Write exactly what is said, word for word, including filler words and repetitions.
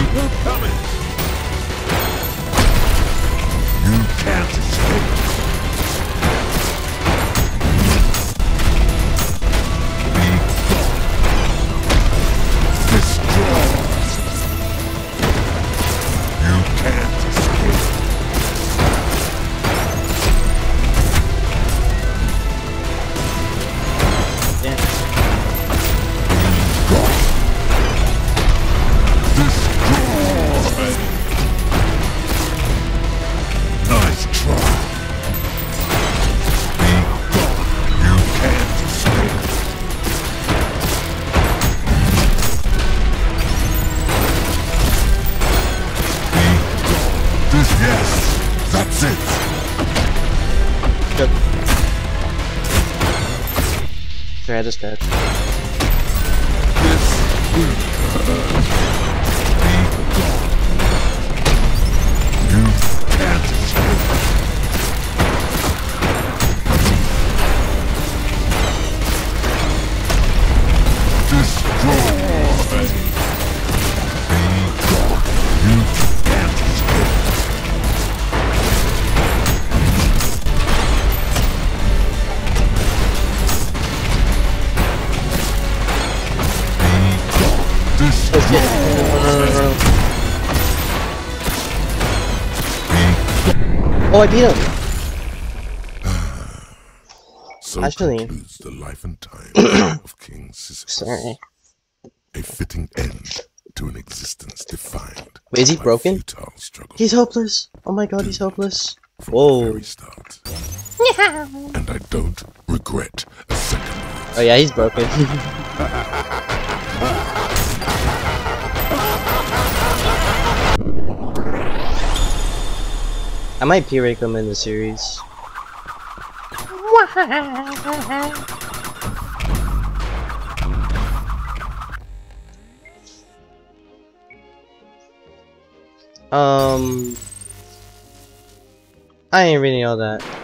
Coming! You can't escape! Be gone! Destroy! You can't escape! Yeah. Be gone! Destroy! Nice try! Be gone! You can't escape! Be gone! This, yes! That's it! Good. Sure, I had to stretch. This will hurt. Be gone! You can't escape! Destroy! Be gone! You can't escape! Be gone! Destroy! Oh, I beat him! So Actually- concludes the life and time of King Sisyphus. Sorry. A fitting end to an existence defined Wait, is he by broken? futile struggle He's hopeless! Oh my god, he's hopeless. from Whoa. the very start. And I don't regret a second of it. Oh yeah, he's broken. I might P-rate him in the series. Um, I ain't reading all that.